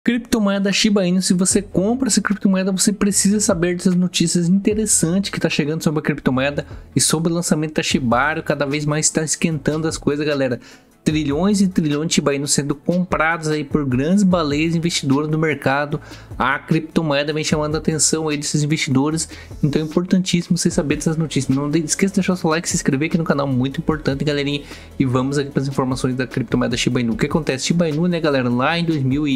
Criptomoeda Shiba Inu, se você compra essa criptomoeda, você precisa saber dessas notícias interessantes que está chegando sobre a criptomoeda e sobre o lançamento da Shibari. Cada vez mais está esquentando as coisas, galera. Trilhões e trilhões de Shiba Inu sendo comprados aí por grandes baleias investidoras do mercado. A criptomoeda vem chamando a atenção aí desses investidores, então é importantíssimo você saber dessas notícias. Não esqueça de deixar o seu like e se inscrever aqui no canal, muito importante, galerinha. E vamos aqui para as informações da criptomoeda Shiba Inu. O que acontece? Shiba Inu, né, galera, lá em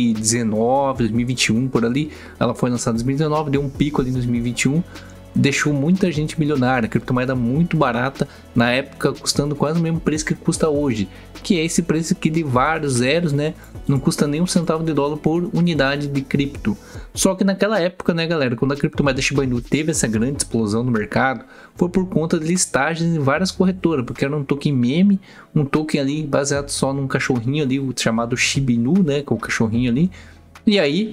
2019, 2021, por ali, ela foi lançada em 2019, deu um pico ali em 2021. Deixou muita gente milionária, criptomoeda muito barata, na época custando quase o mesmo preço que custa hoje, que é esse preço aqui de vários zeros, né? Não custa nem um centavo de dólar por unidade de cripto. Só que naquela época, né, galera, quando a criptomoeda Shiba Inu teve essa grande explosão no mercado, foi por conta de listagens em várias corretoras, porque era um token meme, um token ali baseado só num cachorrinho ali, chamado Shiba Inu, né, com o cachorrinho ali, e aí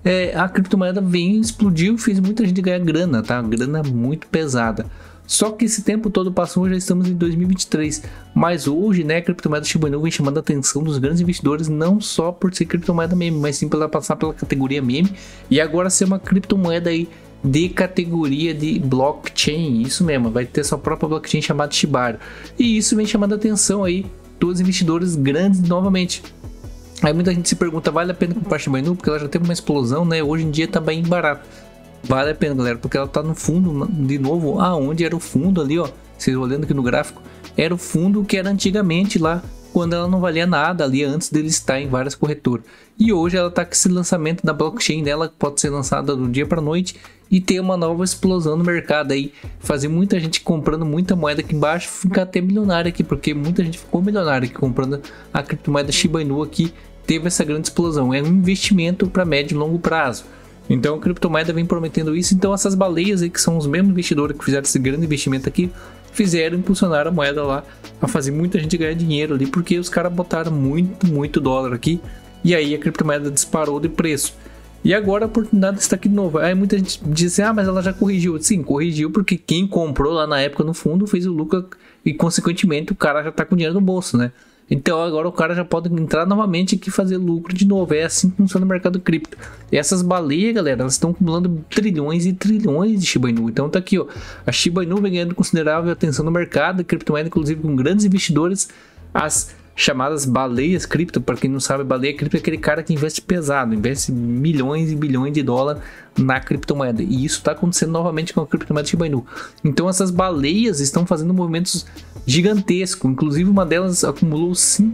a criptomoeda veio, explodiu, fez muita gente ganhar grana, tá? Grana muito pesada. Só que esse tempo todo passou, já estamos em 2023. Mas hoje, né, a criptomoeda Shiba Inu vem chamando a atenção dos grandes investidores, não só por ser criptomoeda meme, mas sim pela passar pela categoria meme e agora ser uma criptomoeda aí de categoria de blockchain. Isso mesmo, vai ter sua própria blockchain chamada Shibari. E isso vem chamando a atenção aí dos investidores grandes novamente. Aí muita gente se pergunta, vale a pena comprar Shiba Inu? Porque ela já teve uma explosão, né? Hoje em dia tá bem barato. Vale a pena, galera, porque ela tá no fundo, de novo, aonde era o fundo ali, ó. Vocês olhando aqui no gráfico, era o fundo que era antigamente lá, quando ela não valia nada ali, antes de listar em várias corretoras. E hoje ela tá com esse lançamento da blockchain dela, que pode ser lançada do dia para noite e ter uma nova explosão no mercado aí, fazer muita gente comprando muita moeda aqui embaixo, ficar até milionário aqui, porque muita gente ficou milionária aqui comprando a criptomoeda Shiba Inu aqui. Teve essa grande explosão, é um investimento para médio e longo prazo. Então a criptomoeda vem prometendo isso. Então essas baleias aí, que são os mesmos investidores que fizeram esse grande investimento aqui, fizeram impulsionar a moeda lá a fazer muita gente ganhar dinheiro ali, porque os caras botaram muito dólar aqui, e aí a criptomoeda disparou de preço. E agora a oportunidade está aqui de novo. Aí muita gente diz assim, mas ela já corrigiu. Sim, corrigiu porque quem comprou lá na época no fundo fez o lucro e consequentemente o cara já está com dinheiro no bolso, né? Então agora o cara já pode entrar novamente aqui e fazer lucro de novo. É assim que funciona o mercado cripto. E essas baleias, galera, elas estão acumulando trilhões e trilhões de Shiba Inu. Então tá aqui, ó, a Shiba Inu vem ganhando considerável atenção no mercado, a criptomoeda inclusive com grandes investidores, as chamadas baleias cripto. Para quem não sabe, baleia cripto é aquele cara que investe pesado, investe milhões e bilhões de dólares na criptomoeda, e isso está acontecendo novamente com a criptomoeda Shiba Inu. Então essas baleias estão fazendo movimentos gigantescos, inclusive uma delas acumulou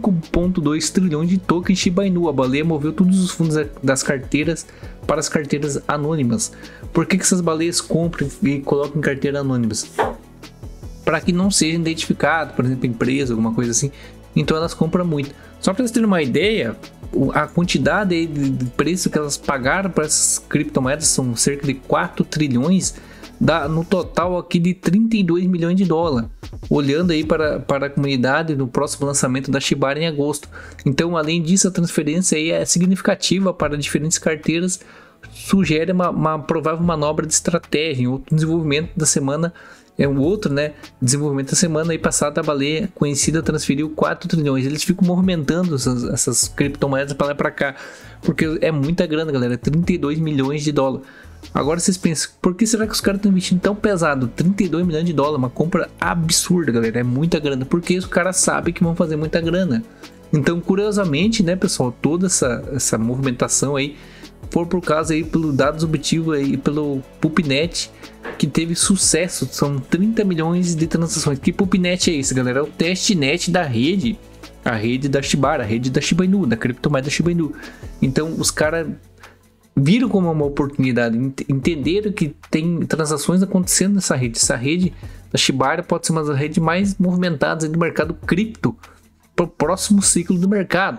5,2 trilhões de tokens Shiba Inu. A baleia moveu todos os fundos das carteiras para as carteiras anônimas. Por que essas baleias compram e colocam em carteiras anônimas? Para que não seja identificado, por exemplo, empresa, alguma coisa assim. Então elas compram muito. Só para vocês terem uma ideia, a quantidade de preço que elas pagaram para essas criptomoedas são cerca de 4 trilhões, no total aqui de 32 milhões de dólares. Olhando aí para a comunidade no próximo lançamento da Shibari em agosto. Então, além disso, a transferência aí é significativa para diferentes carteiras, sugere uma provável manobra de estratégia em outro desenvolvimento da semana. Desenvolvimento da semana aí passada, a baleia conhecida transferiu 4 trilhões. Eles ficam movimentando essas criptomoedas para lá e para cá, porque é muita grana, galera, 32 milhões de dólares. Agora vocês pensam, por que será que os caras estão investindo tão pesado? 32 milhões de dólares, uma compra absurda, galera, é muita grana, porque os caras sabem que vão fazer muita grana. Então, curiosamente, né, pessoal, toda essa movimentação aí foi por causa aí pelo dados obtidos aí pelo Pupnet, que teve sucesso. São 30 milhões de transações. Que Pupnet é isso, galera? É o testnet da rede, a rede da Shibari, a rede da Shiba Inu, da criptomoeda Shiba Inu. Então os caras viram como uma oportunidade, entenderam que tem transações acontecendo nessa rede. Essa rede da Shibari pode ser uma das redes mais movimentadas do mercado cripto para o próximo ciclo do mercado.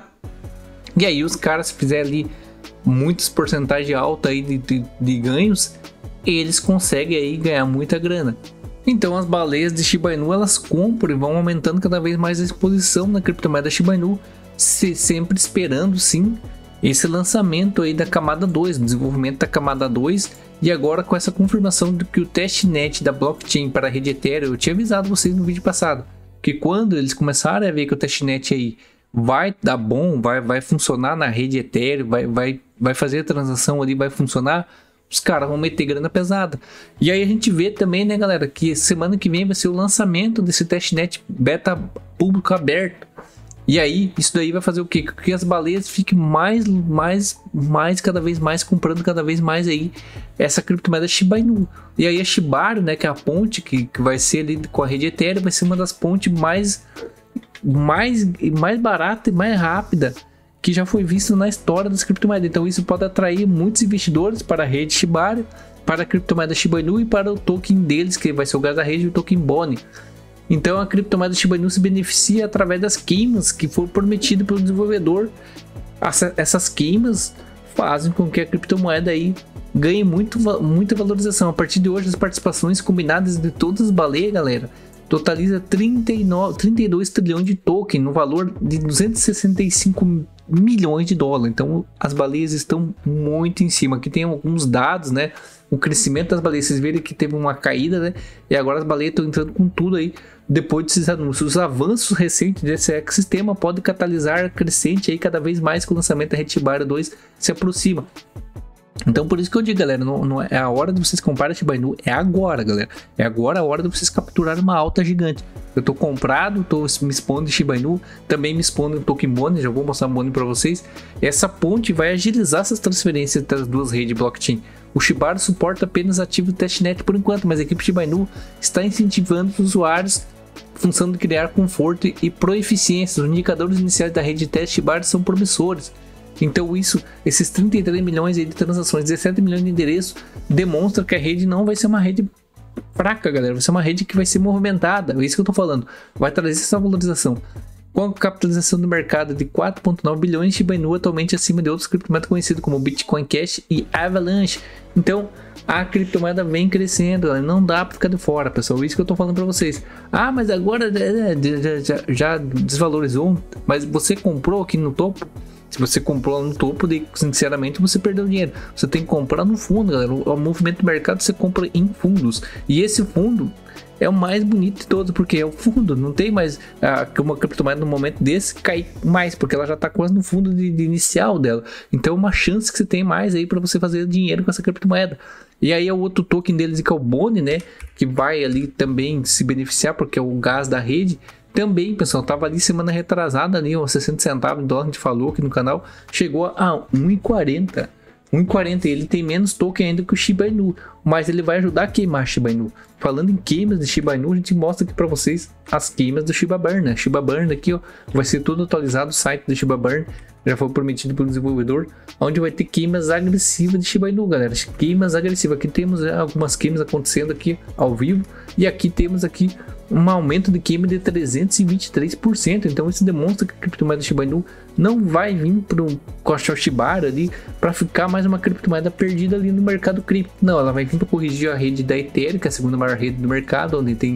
E aí os caras fizeram ali muitas porcentagens altas aí de ganhos, eles conseguem aí ganhar muita grana. Então as baleias de Shiba Inu, elas compram e vão aumentando cada vez mais a exposição na criptomoeda Shiba Inu, sempre esperando sim esse lançamento aí da camada 2, o desenvolvimento da camada 2, e agora com essa confirmação de que o testnet da blockchain para a rede Ethereum, eu tinha avisado vocês no vídeo passado, que quando eles começarem a ver que o testnet aí vai dar bom, vai funcionar na rede Ethereum, vai fazer a transação ali, vai funcionar, os caras vão meter grana pesada. E aí a gente vê também, né, galera, que semana que vem vai ser o lançamento desse testnet beta público aberto. E aí, isso daí vai fazer o quê? Que as baleias fiquem cada vez mais comprando cada vez mais aí essa criptomoeda Shiba Inu. E aí a Shibari, né, que é a ponte que vai ser ali com a rede Ethereum, vai ser uma das pontes mais barata e mais rápida que já foi vista na história das criptomoedas. Então isso pode atrair muitos investidores para a rede Shibari, para a criptomoeda Shiba Inu e para o token deles, que vai ser o gás da rede e o token Boni. Então a criptomoeda Shiba Inu se beneficia através das queimas que foram prometidas pelo desenvolvedor. Essas queimas fazem com que a criptomoeda aí ganhe muita valorização. A partir de hoje, as participações combinadas de todas as baleias, galera, totaliza 32 trilhões de token no valor de 265 milhões de dólares. Então as baleias estão muito em cima. Aqui tem alguns dados, né? O crescimento das baleias, vocês viram que teve uma caída, né? E agora as baleias estão entrando com tudo aí depois desses anúncios. Os avanços recentes desse ecossistema podem catalisar crescente aí cada vez mais que o lançamento da rede Shibari 2 se aproxima. Então por isso que eu digo, galera, não é a hora de vocês comprarem a Shiba Inu, é agora, galera. É agora a hora de vocês capturarem uma alta gigante. Eu tô comprado, tô me expondo em Shiba Inu, também me expondo em Token Boni, já vou mostrar o Boni para vocês. Essa ponte vai agilizar essas transferências das duas redes blockchain. O Shibari suporta apenas ativo testnet por enquanto, mas a equipe Shiba Inu está incentivando os usuários função de criar conforto e proeficiência. Os indicadores iniciais da rede de teste Shibari são promissores. Então esses 33 milhões de transações, 17 milhões de endereços, demonstra que a rede não vai ser uma rede fraca, galera. Vai ser uma rede que vai ser movimentada. É isso que eu tô falando. Vai trazer essa valorização. Com a capitalização do mercado de 4,9 bilhões, Shiba Inu atualmente acima de outros criptomoedas conhecidos como Bitcoin Cash e Avalanche. Então a criptomoeda vem crescendo, não dá para ficar de fora, pessoal. Isso que eu tô falando para vocês. Ah, mas agora já desvalorizou. Mas você comprou aqui no topo? Se você comprou no topo, sinceramente você perdeu dinheiro. Você tem que comprar no fundo, galera. O movimento do mercado você compra em fundos. E esse fundo é o mais bonito de todos, porque é o fundo. Não tem mais uma criptomoeda no momento desse cair mais, porque ela já está quase no fundo de inicial dela. Então é uma chance que você tem mais aí para você fazer dinheiro com essa criptomoeda. E aí é o outro token deles, que é o Boni, né? Que vai ali também se beneficiar, porque é o gás da rede. Também, pessoal, tava ali semana retrasada, ali, uns 60 centavos de dólar, a gente falou aqui no canal, chegou a 1,40. 1,40, ele tem menos token ainda que o Shiba Inu, mas ele vai ajudar a queimar Shiba Inu. Falando em queimas de Shiba Inu, a gente mostra aqui para vocês as queimas do Shiba Burn, né? Shiba Burn aqui, ó, vai ser tudo atualizado, o site do Shiba Burn já foi prometido pelo desenvolvedor, onde vai ter queimas agressivas de Shiba Inu, galera. Queimas agressivas, aqui temos algumas queimas acontecendo aqui ao vivo, e aqui temos aqui um aumento de queima de 323%. Então isso demonstra que a criptomoeda Shiba Inu não vai vir com a Shibari ali para ficar mais uma criptomoeda perdida ali no mercado cripto. Não, ela vai vir para corrigir a rede da Ethereum, que é a segunda maior rede do mercado, onde tem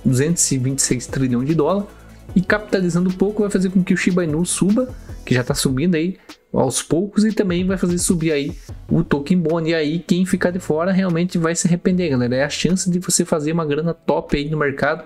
226 trilhões de dólares, e capitalizando um pouco vai fazer com que o Shiba Inu suba, que já está subindo aí aos poucos, e também vai fazer subir aí o token Boni. E aí quem ficar de fora realmente vai se arrepender, galera. É a chance de você fazer uma grana top aí no mercado.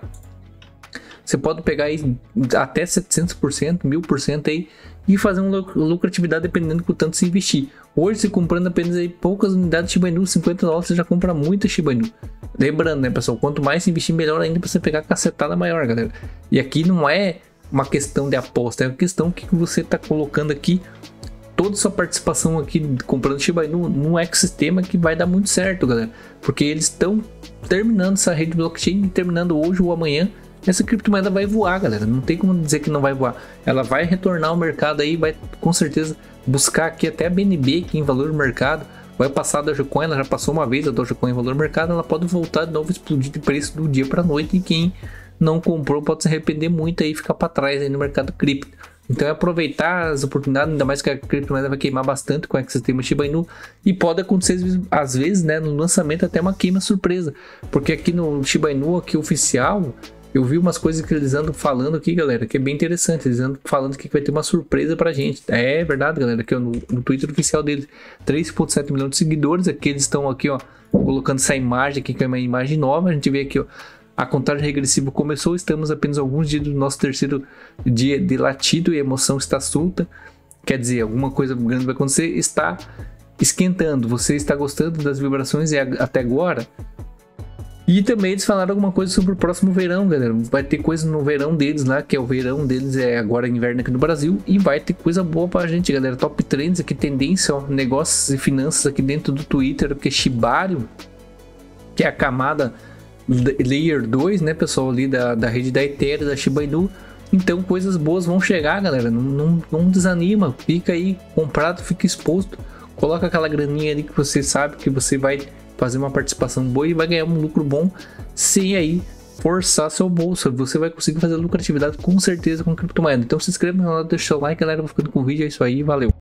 Você pode pegar aí até 700%, 1000% aí e fazer uma lucratividade dependendo do quanto se investir. Hoje, se comprando apenas aí poucas unidades de Shiba Inu, 50 dólares, você já compra muita Shiba Inu. Lembrando, né, pessoal, quanto mais se investir, melhor ainda para você pegar a cacetada maior, galera. E aqui não é uma questão de aposta, é uma questão que você está colocando aqui toda a sua participação aqui comprando Shiba Inu num ecossistema que vai dar muito certo, galera. Porque eles estão terminando essa rede blockchain, terminando hoje ou amanhã. Essa criptomoeda vai voar, galera. Não tem como dizer que não vai voar. Ela vai retornar ao mercado aí, vai com certeza buscar aqui até a BNB aqui em valor do mercado. Vai passar a Dogecoin, ela já passou uma vez a Dogecoin em valor do mercado, ela pode voltar de novo, explodir de preço do dia para noite, e quem não comprou pode se arrepender muito aí e ficar para trás aí no mercado cripto. Então é aproveitar as oportunidades, ainda mais que a criptomoeda vai queimar bastante com o ecossistema Shiba Inu, e pode acontecer às vezes, né, no lançamento até uma queima surpresa, porque aqui no Shiba Inu aqui oficial, eu vi umas coisas que eles andam falando aqui, galera, que é bem interessante. Eles andam falando que vai ter uma surpresa pra gente. É verdade, galera, aqui ó, no Twitter oficial deles, 3,7 milhões de seguidores. Aqui eles estão aqui, ó, colocando essa imagem aqui, que é uma imagem nova. A gente vê aqui, ó, A contagem regressiva começou, estamos apenas alguns dias do nosso terceiro dia de latido e a emoção está solta. Quer dizer, alguma coisa grande vai acontecer, está esquentando. Você está gostando das vibrações até agora? E também eles falaram alguma coisa sobre o próximo verão, galera. Vai ter coisa no verão deles lá, que é o verão deles, é agora inverno aqui no Brasil. E vai ter coisa boa pra gente, galera. Top Trends aqui, tendência, ó, negócios e finanças aqui dentro do Twitter, porque Shibarium, que é a camada Layer 2, né, pessoal, ali da rede da Ethereum, da Shiba Inu. Então coisas boas vão chegar, galera. Não desanima, fica aí comprado, fica exposto. Coloca aquela graninha ali que você sabe que você vai fazer uma participação boa e vai ganhar um lucro bom sem aí forçar seu bolso. Você vai conseguir fazer lucratividade com certeza com criptomoeda. Então se inscreva no canal, deixa o like, galera. Vou ficando com o vídeo, é isso aí, valeu.